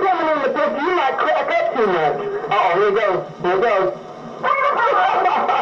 coming in the picture. You might crack up too much. Uh-oh, here it goes. Here it goes.